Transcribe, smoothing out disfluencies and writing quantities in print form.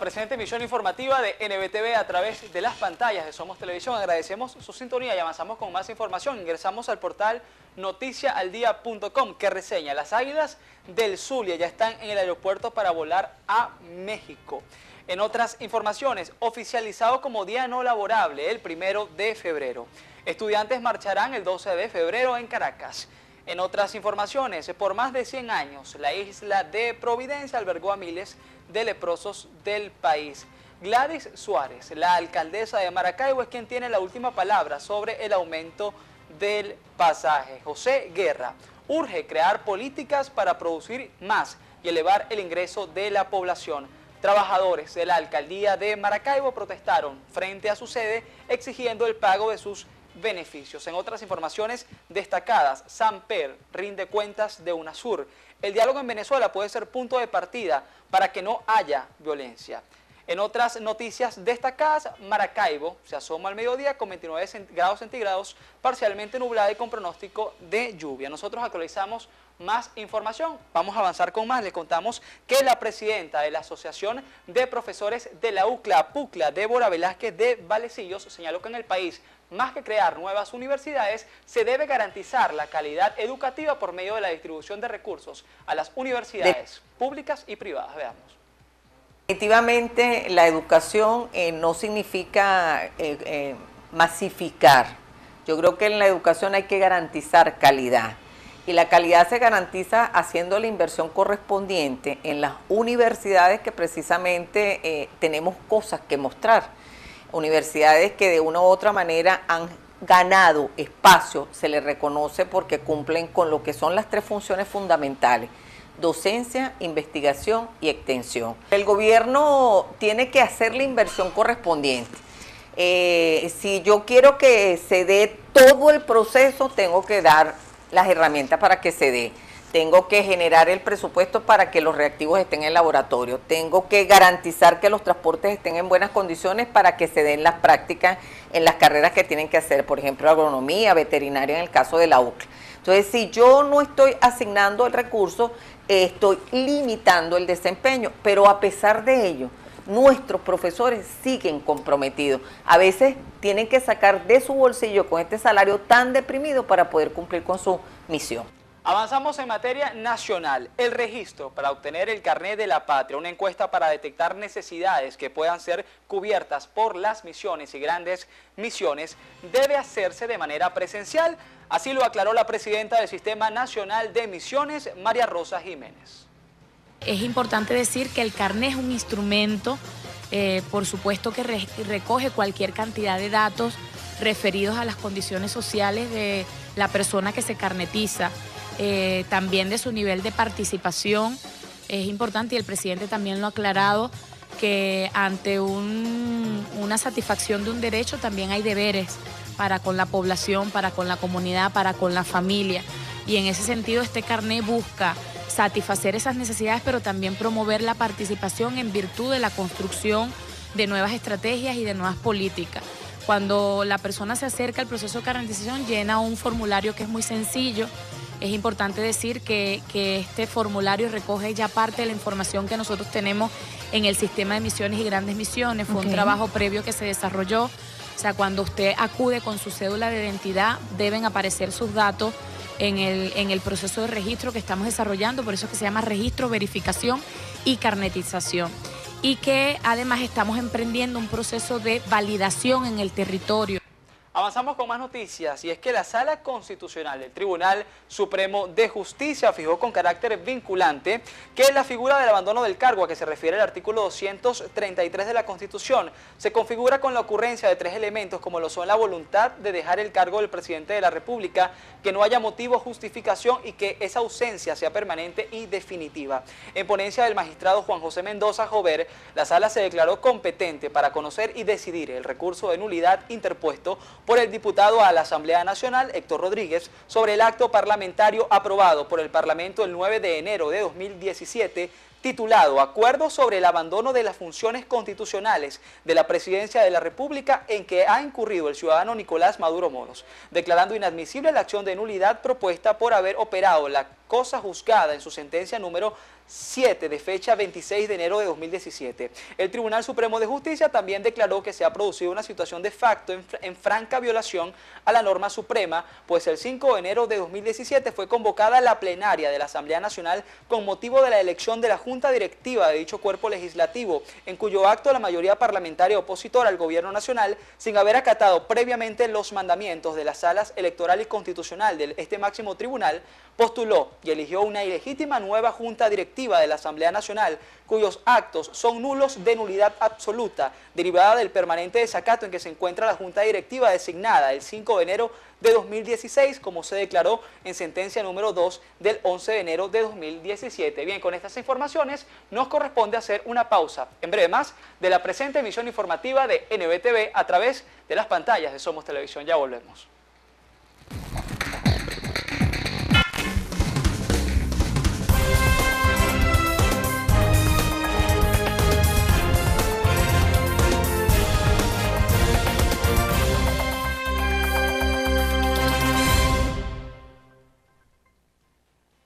presente emisión informativa de NBTV a través de las pantallas de Somos Televisión. Agradecemos su sintonía y avanzamos con más información. Ingresamos al portal noticiaaldia.com, que reseña: las Águilas del Zulia ya están en el aeropuerto para volar a México. En otras informaciones, oficializado como día no laborable el 1 de febrero. Estudiantes marcharán el 12 de febrero en Caracas. En otras informaciones, por más de 100 años, la isla de Providencia albergó a miles de leprosos del país. Gladys Suárez, la alcaldesa de Maracaibo, es quien tiene la última palabra sobre el aumento del pasaje. José Guerra urge crear políticas para producir más y elevar el ingreso de la población. Trabajadores de la alcaldía de Maracaibo protestaron frente a su sede exigiendo el pago de sus beneficios. En otras informaciones destacadas, Samper rinde cuentas de UNASUR. El diálogo en Venezuela puede ser punto de partida para que no haya violencia. En otras noticias destacadas, Maracaibo se asoma al mediodía con 29 grados centígrados, parcialmente nublada y con pronóstico de lluvia. Nosotros actualizamos más información. Vamos a avanzar con más. Les contamos que la presidenta de la Asociación de Profesores de la UCLA, Débora Velázquez de Valecillos, señaló que en el país, más que crear nuevas universidades, se debe garantizar la calidad educativa por medio de la distribución de recursos a las universidades públicas y privadas. Veamos. Definitivamente la educación no significa masificar. Yo creo que en la educación hay que garantizar calidad. Y la calidad se garantiza haciendo la inversión correspondiente en las universidades que precisamente tenemos cosas que mostrar. Universidades que de una u otra manera han ganado espacio, se les reconoce porque cumplen con lo que son las 3 funciones fundamentales: docencia, investigación y extensión. El gobierno tiene que hacer la inversión correspondiente. Si yo quiero que se dé todo el proceso, tengo que dar las herramientas para que se dé. Tengo que generar el presupuesto para que los reactivos estén en el laboratorio. Tengo que garantizar que los transportes estén en buenas condiciones para que se den las prácticas en las carreras que tienen que hacer, por ejemplo, agronomía, veterinaria en el caso de la UCLA. Entonces, si yo no estoy asignando el recurso, estoy limitando el desempeño, pero a pesar de ello, nuestros profesores siguen comprometidos. A veces tienen que sacar de su bolsillo con este salario tan deprimido para poder cumplir con su misión. Avanzamos en materia nacional. El registro para obtener el carnet de la patria, una encuesta para detectar necesidades que puedan ser cubiertas por las misiones y grandes misiones, debe hacerse de manera presencial. Así lo aclaró la presidenta del Sistema Nacional de Misiones, María Rosa Jiménez. Es importante decir que el carnet es un instrumento, por supuesto que recoge cualquier cantidad de datos referidos a las condiciones sociales de la persona que se carnetiza, también de su nivel de participación. Es importante, y el presidente también lo ha aclarado, que ante una satisfacción de un derecho también hay deberes para con la población, para con la comunidad, para con la familia. Y en ese sentido este carnet busca satisfacer esas necesidades, pero también promover la participación en virtud de la construcción de nuevas estrategias y de nuevas políticas. Cuando la persona se acerca al proceso de carnetización, llena un formulario que es muy sencillo. Es importante decir que este formulario recoge ya parte de la información que nosotros tenemos en el sistema de misiones y grandes misiones. Fue un trabajo previo que se desarrolló. O sea, cuando usted acude con su cédula de identidad, deben aparecer sus datos en el proceso de registro que estamos desarrollando. Por eso es que se llama registro, verificación y carnetización. Y que además estamos emprendiendo un proceso de validación en el territorio. Avanzamos con más noticias, y es que la Sala Constitucional del Tribunal Supremo de Justicia fijó con carácter vinculante que la figura del abandono del cargo, a que se refiere el artículo 233 de la Constitución, se configura con la ocurrencia de 3 elementos, como lo son la voluntad de dejar el cargo del presidente de la República, que no haya motivo o justificación y que esa ausencia sea permanente y definitiva. En ponencia del magistrado Juan José Mendoza Jover, la Sala se declaró competente para conocer y decidir el recurso de nulidad interpuesto por el diputado a la Asamblea Nacional, Héctor Rodríguez, sobre el acto parlamentario aprobado por el Parlamento el 9 de enero de 2017, titulado Acuerdo sobre el abandono de las funciones constitucionales de la Presidencia de la República, en que ha incurrido el ciudadano Nicolás Maduro Moros, declarando inadmisible la acción de nulidad propuesta por haber operado la cosa juzgada en su sentencia número 7 de fecha 26 de enero de 2017. El Tribunal Supremo de Justicia también declaró que se ha producido una situación de facto en franca violación a la norma suprema, pues el 5 de enero de 2017 fue convocada la plenaria de la Asamblea Nacional con motivo de la elección de la Junta Directiva de dicho cuerpo legislativo, en cuyo acto la mayoría parlamentaria opositora al gobierno nacional, sin haber acatado previamente los mandamientos de las salas electoral y constitucional de este máximo tribunal, postuló y eligió una ilegítima nueva Junta Directiva de la Asamblea Nacional, cuyos actos son nulos de nulidad absoluta, derivada del permanente desacato en que se encuentra la Junta Directiva designada el 5 de enero de 2016, como se declaró en sentencia número 2 del 11 de enero de 2017. Bien, con estas informaciones nos corresponde hacer una pausa. En breve más de la presente emisión informativa de NBTV a través de las pantallas de Somos Televisión. Ya volvemos.